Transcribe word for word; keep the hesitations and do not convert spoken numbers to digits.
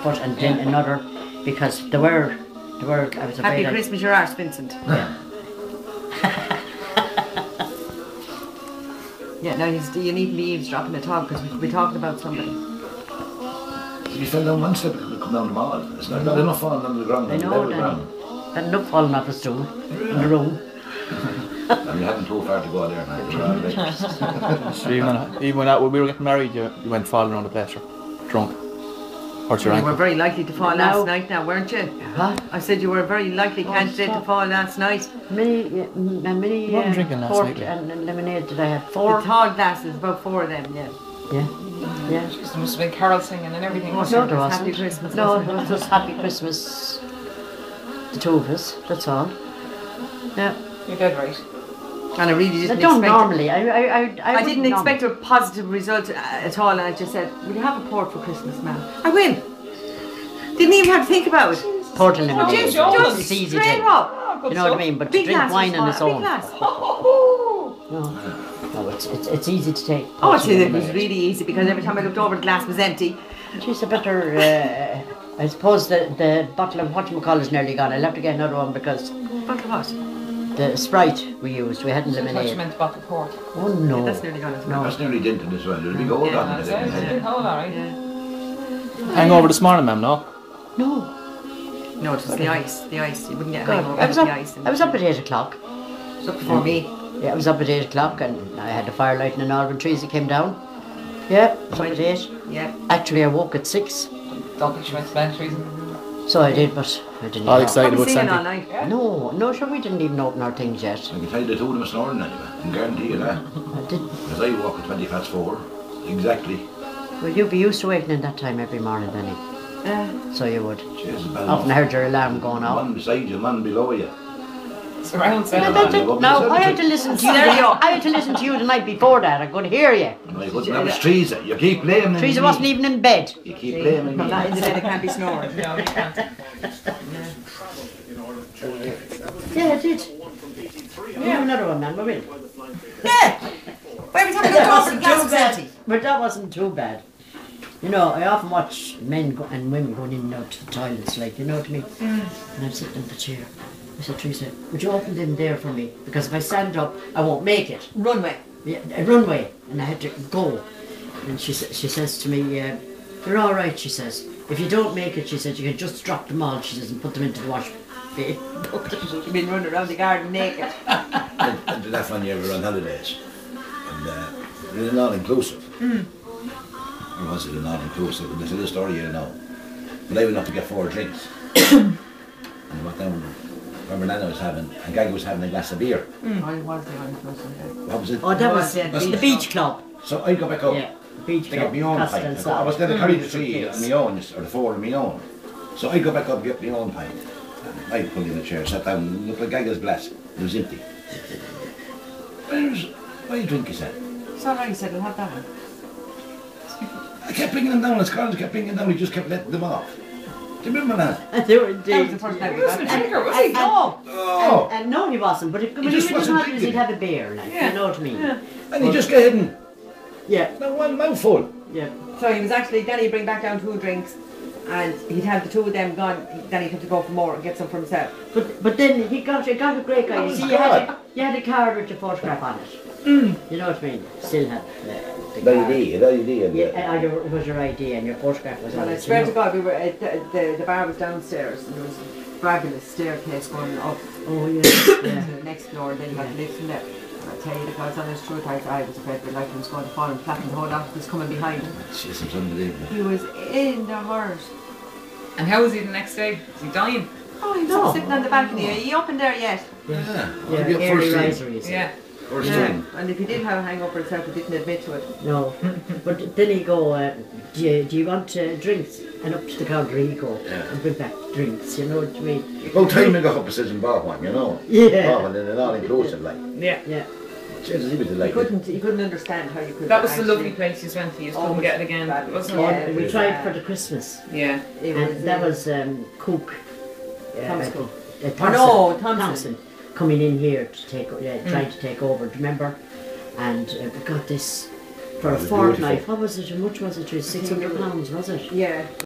foot, and then yeah. another, because there were, there were, I was afraid Happy Christmas, your arse, Vincent. Yeah. Yeah, no, he's, you needn't be eavesdropping at all, because we could be talking about somebody. You fell down one step, it could come down the mall. It's not, not enough falling on the ground, I on the know, level ground. Not enough falling off the stool, in the room. And you hadn't too far to go there now. So even, even when, I, when we were getting married, you, you went falling around the place, drunk. Hurt your You ankle. were very likely to fall Now- last night now, weren't you? Huh? I said you were a very likely Oh, candidate stop. to fall last night. Many, uh, m- uh, many You weren't uh, drinking last port night, and, and lemonade did I have? The Four? tall glasses, about four of them, yeah. Yeah, yeah. There must have been carol singing and everything. Oh, No, there Happy wasn't. Christmas, No, wasn't it it? was just Happy Christmas. The two of us, that's all. Yeah. You're dead right. And I really I didn't don't expect normally. I, I, I, I, I didn't wouldn't expect a positive result uh, at all, and I just said, will you have a port for Christmas, ma'am? I will. Didn't even have to think about it. normally. Port and lemonade. just- is- just it's easy Straight to. up. Oh, good You know what I stuff. mean? But to Big drink glass wine was on fine, its a big own. glass. No, no, it's, it's it's easy to take. Oh, Port it's, and it was lemonade. really easy, because every time I looked over, the glass was empty. She's a better. Uh, I suppose the the bottle of whatchamacallit is nearly gone. I'll have to get another one because But what? the Sprite we used, we hadn't lemonade. Attachment bottle port. Oh no. Yeah, that's nearly gone as well. That's nearly dented as well. There's a big hole Yeah, on That's it. it. It's a big hole, alright. Yeah. Hangover this morning, ma'am, no? No. No, it was the ice. The ice. You wouldn't get a God, hangover I was with up. the ice. I was up at eight o'clock. It was up before me. Yeah, I was up at eight o'clock and I had the fire lighting and all when Teresa came down. Yeah, I was up at eight. Yeah. Actually, I woke at six, Don't think she went to bed, Teresa. so I did, but I didn't. All know. excited Probably about singing all Santa. night. No, no, sure, we didn't even open our things yet. I can tell you the two of them snoring anyway. I can guarantee you that. I didn't. Because I woke at twenty past four. Exactly. Well, you'd be used to waking that time every morning, Danny. Uh, So you would. Jesus, bad Often enough. heard your alarm going off. One beside you, one below you. Surround Yeah, sound. that's it. No, I had to listen to you. I had to listen to you the night before that. I could hear you. I wouldn't. That was Teresa. You keep blaming Teresa me. wasn't even in bed. You keep blaming from that in me. the bed, it can't be snoring. No, you can't. Yeah, I did. Yeah, another one, man. We're in. Yeah. But every time I looked over, the glass was empty. But that wasn't too bad. You know, I often watch men go and women going in and out to the toilets, like, you know what I mean? Mm. And I'm sitting in the chair. I said, Teresa, would you open them there for me? Because if I stand up, I won't make it. Runway. Yeah, a runway. And I had to go. And she, sa- she says to me, uh, you're all right, she says. If you don't make it, she said, you can just drop them all, she says, and put them into the wash bin. You've been running around the garden naked. And, and that's when you were on holidays. And uh, it's not inclusive. Mm. Or was it not inclusive? And this is the story you know. But I went up to get four drinks. And I went down. Remember Nana was having, and Gaggy was having a glass of beer. Why was there one close on there? What was it? Oh, that was yeah, the beach club. So I go back up. Yeah, the beach To club. get my own Costa pint. and I Salt. was going to carry the Mm, three yes. on my own, or the four on my own. So I go back up and get my own pint. And I pulled in a chair, sat down, and looked like Gaggy's glass. It was empty. Where's, why are you drinking, said? It's alright, he said, we'll have that one. I kept bringing them down, as Collins kept bringing them down, he just kept letting them off. Do you remember that? They were That was indeed. the first time He we got wasn't a there. drinker, was he? No. Oh! And no, he wasn't. But if, when he just was wasn't hot, he'd drinking. have a beer, like, Yeah. you know what I mean? Yeah. And he just got hidden. Yeah, Now one mouthful. yeah. So he was actually, then he'd bring back down two drinks, and he'd have the two of them gone, then he'd have to go for more and get some for himself. But but then he got he got a great guy. That You was see, you had, a, God. you had a card with your photograph on it. Mm. You know what I mean? Still had uh, the The card. idea, the idea. Yeah, and your, was your I D and your photograph was on And I it. swear you to know. God, we were at the, the, the bar was downstairs, and there was a fabulous staircase going up Oh yeah, to yeah. the next floor, and then you had lifts from there. And I tell you, the God's honest truth, I, I was afraid the light was going to fall and flatten the whole office was coming behind. Jesus, it's unbelievable. He was in the horrors. And how was he the next day? Was he dying? Oh, he was No. sitting on the balcony. Are you up in there yet? Yeah, Yeah, I'll be up early first riser, thing. you see. Yeah. First Yeah. thing. And if he did have a hangover himself, he didn't admit to it. No, but then he go. Uh, do you do you want uh, drinks? And up to the counter he go Yeah. and bring back drinks. You know what I mean? About time I got up and says and bought one, you know. Yeah. Oh, and then all inclusive, like. Yeah. Yeah. Jesus, he was He delighted. couldn't, he couldn't understand how you could. That was the actually- lovely place you went to. You just Oh, couldn't get it again, fabulous. wasn't Oh, it? and we tried for the Christmas, Yeah. It was, and that uh, was um, Cook. Uh, Thomas uh, Cook. uh, Oh, no, Thompson. Thompson coming in here to take, uh, trying to take over. Do you remember? And uh, we got this for It a was fortnight. beautiful. What was it? How much was it? It was six hundred pounds, was it? Yeah.